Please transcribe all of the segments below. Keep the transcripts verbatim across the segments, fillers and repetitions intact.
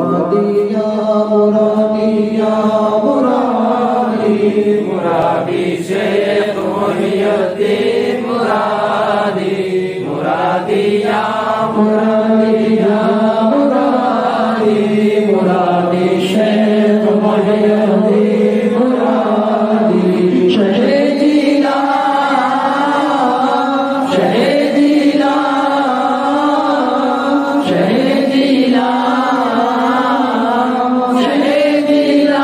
मुरादी या मुरादी या मुरादी मुरादी शेख मोहियुद्दीन मुरादी मुरादी या मुरादी या मुरादी मुरादी शेख मोहियुद्दीन मुरादी शहीदीला शहीदीला शहीदीला शहीदीला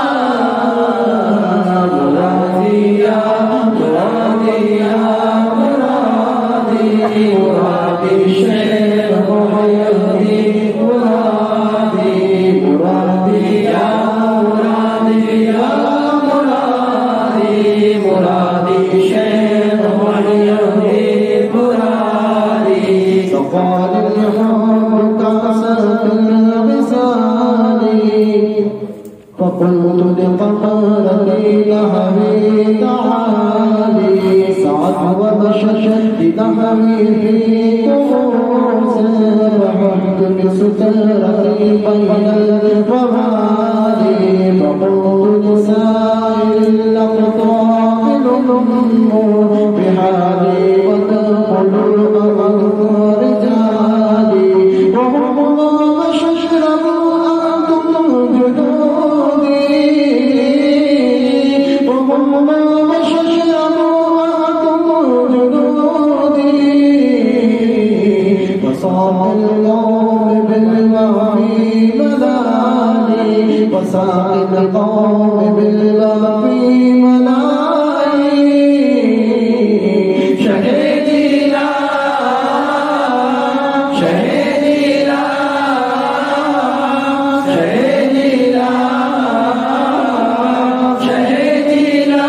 मुरादिया मुरादिया मुरादी मुरादी शेख मोहियुद्दीन मुरादी मुरादिया मुरादिया मुरादी मुरादी शेख मोहियुद्दीन मुरादी सफाल الحب كأسات الوصال فقلت لقمرتي لهوي تعالي سعت ومشت بنحوي في كؤوس فحمت بسترتي بين الرمالي فقلت لسائر الأقطاب لنموا بحالي وتدخلوا أمر رجالي وهم وششربوا أنتم جدودي وهم وششربوا أنتم جدودي وصاب القوم بالوفي ملالي وساق القوم بالوفي ملالي شهيدي لا شهيدي لا شهيدي لا شهيدي لا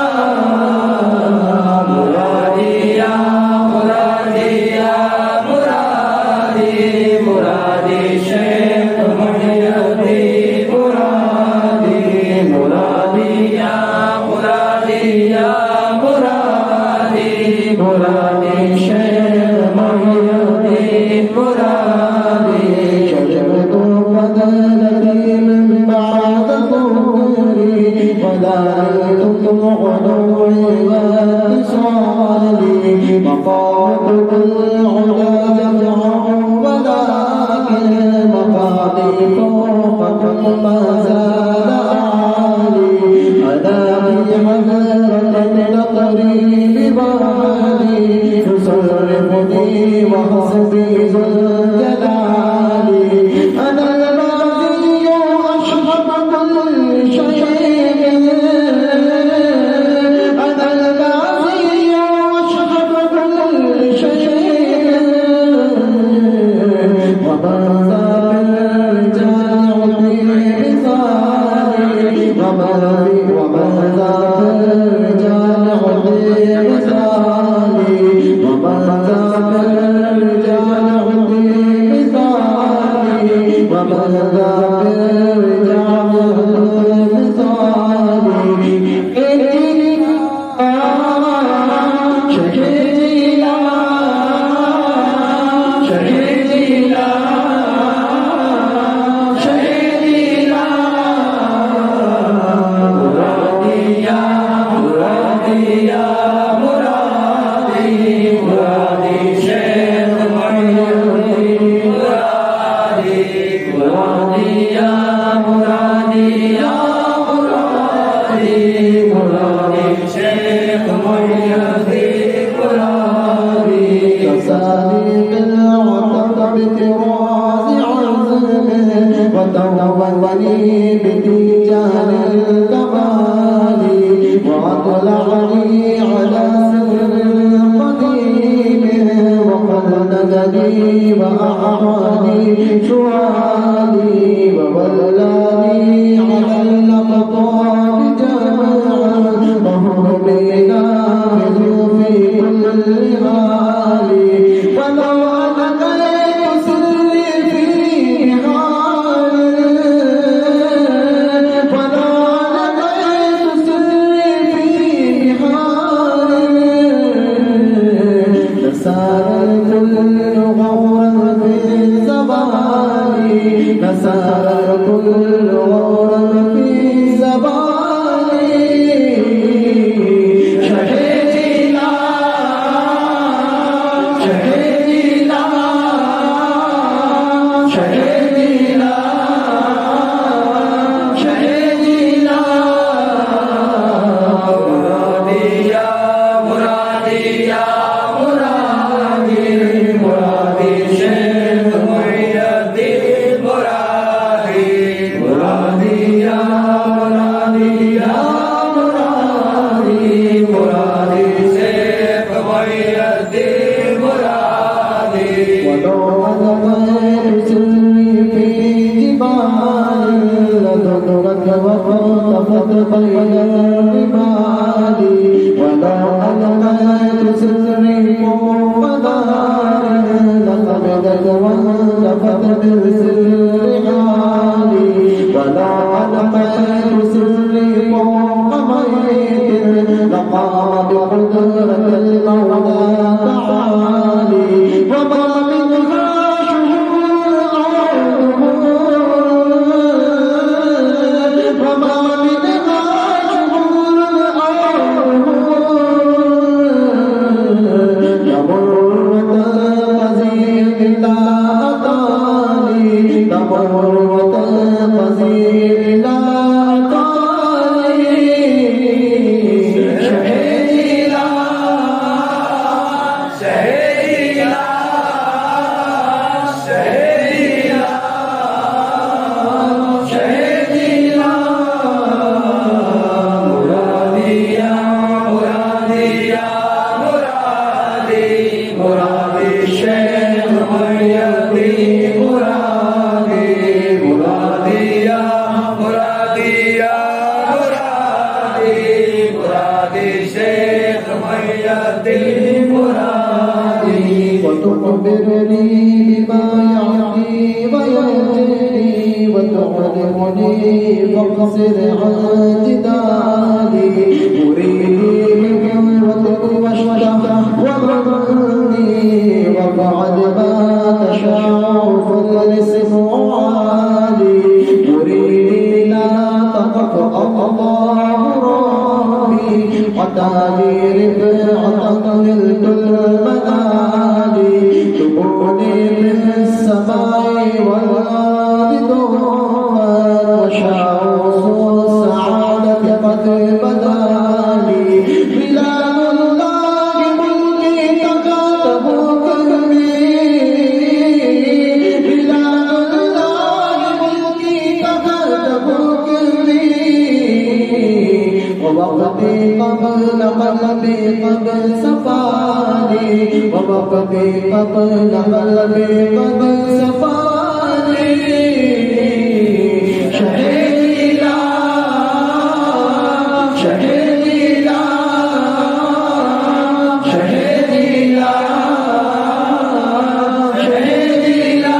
مرادي يا مرادي يا مرادي مرادي شيخ محيي مرادي مرادي يا مرادي يا مرادي مرادي شيخ محيي مرادي شجرة فضلتي من بعد طهوري وداعيتكم علوي واتصالي مقامك العلا جمع ولكن مقامي فوقكم ما زال أعالي أنا في حضرة التقريب بالي تصرفني وحسبي ذو الجلال أنا الباقي أشرف كل شيء أنا الباقي أشرف كل شيء وماذا بالرجال بمثالي وماذا بالرجال بمثالي وماذا بالرجال بمثالي وماذا بالرجال بمثالي إني شهيدي لا شهيدي لا شهيدي لا مرادي يا مرادي يا مرادي مرادي شيخ محيي مرادي مرادي يا مرادي يا مرادي مرادي شيخ محيي مرادي كساني بالعتب بطراز عزمه وتوبني بتيجان الكمال وأطلعني على سر قديم وقلدني وأعاني شوالي وولاني على الأقطاب جمعا وهم بنا في كل حال ولو ألقيت سري في حال ولو ألقيت سري في حال لسار الكل غورا في الزمان سررت الغرب في زباني شهيدنا شهيدنا شهيدنا شهيدنا مرادي يا مرادي يا مرادي مرادي شيخ محي الدين مرادي مرادي يا مرادي يا مرادي مرادي شيخ محي الدين مرادي ولو ألقيت سري في جبال لذكرك وخطفت بين الرمال ولو ألقيت سري مبدار لقبضت وانتفت بالسر حالي ولو ألقيت سري فوق ميت لقام بقدرة المولى تعالي وما منها شهور وما منها شهور تمرة قزيل لا أطالي تمرة قزيل لا أطالي شهيدنا شهيدنا شهيدنا شهيدنا مرادي يا مرادي يا مرادي مرادي شيخ محي الدين مرادي مرادي يا مرادي يا مرادي مرادي شيخ محي الدين مرادي وتخبرني بما يعني ويهديني وتعلمني فاقصر عن جدالي مريدي بقوة واشتهى ومرني وفعل ما تشاء فالاسم عالي مريدي لا تقف الله ربي عتالي رفعة نلت المنالي تبوني من السماء والأرض وشاء السعادة قد بدالي بلاد الله ملكي تكاته كرمي بلاد الله ملكي تكاته كرمي ووقتي قبل قلبي قد سفاني ووقتي قبل قلبي قد سفاني شهيدنا شهيدنا شهيدنا شهيدنا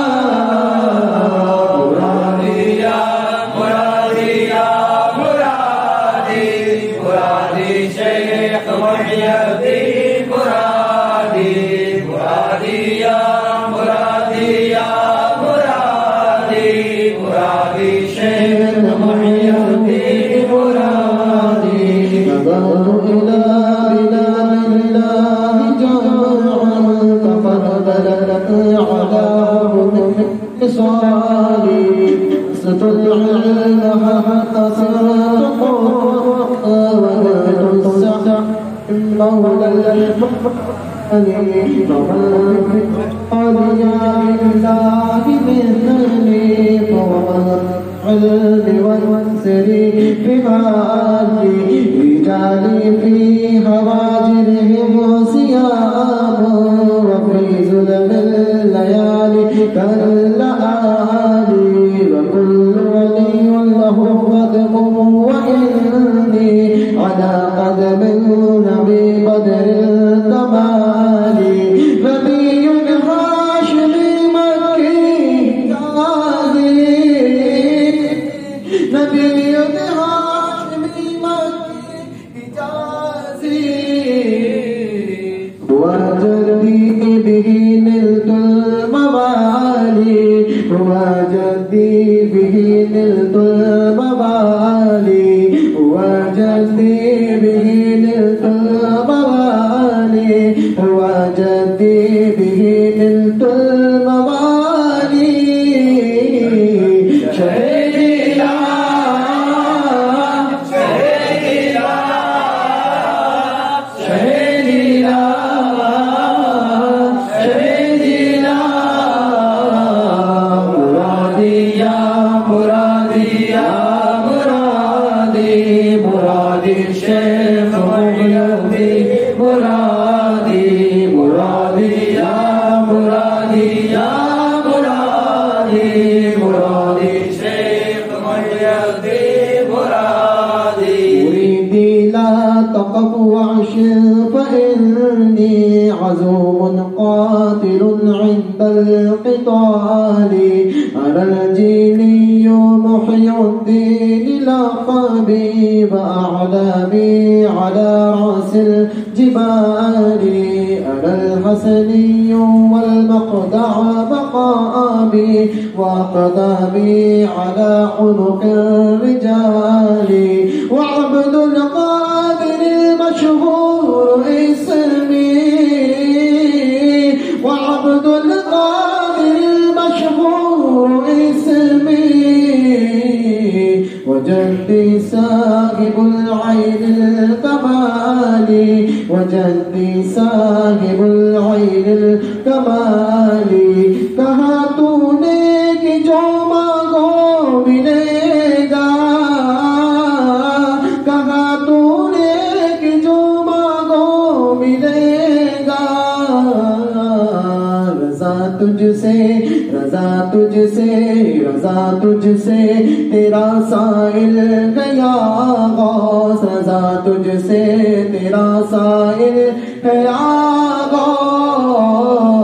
مرادي يا مرادي يا مرادي مرادي شيخ محي الدين مرادي مرادي يا مرادي يا مرادي مرادي شيخ محي الدين مرادي نظرت إلى بلاد الله جمعا تفضلت على خصالي ستطلع العلم حتى صرت قرآ وجدت السعد مولى المحمد قال يا لله مثلي فوق العلم والسري بمالي رجالي في هواجرهم صيام وفي ظلم الليالي كاللآلي وكل ولي له قدم وإني على قدم النبي بدر التمالي نبي هاشمي مكي غازي نبي هاشمي مكي غازي وجدي به نلت الموالي وجدي बिही निल्तुल मवाली वजदी बिही निल्तुल मवाली वजदी बिही निल्तुल मवाली शहीदा शहीदा शहीदा शहीदा मुरादिया मुरादिया मुरादी मुरादी शेख मुगलदी मुरादी मुरादिया मुरादिया मुरादी मुरादी शेख मुगलदी मुरादी मुरीदी ला तक़फ वअशिर फ़इन्नी अज़ूम क़ातिल عند القتال أنا الجيلي محيي الدين لا حبيب أعلامي على رأس الجبال أنا الحسني والمقدع مقامي وأقدامي على عنق الرجال وعبد القادر المشهور اسمي وعبد القادر المشهور اسمي وجدي صاحب العين الكمالي وجدي صاحب العين الكمالي कहा तूने कि जो मांगो मिलेगा कहा तूने कि जो मांगो मिलेगा रजा तुझसे रजा तुझसे रजा तुझसे तेरा साइल गया गौस रजा तुझसे तेरा साइल गया गौस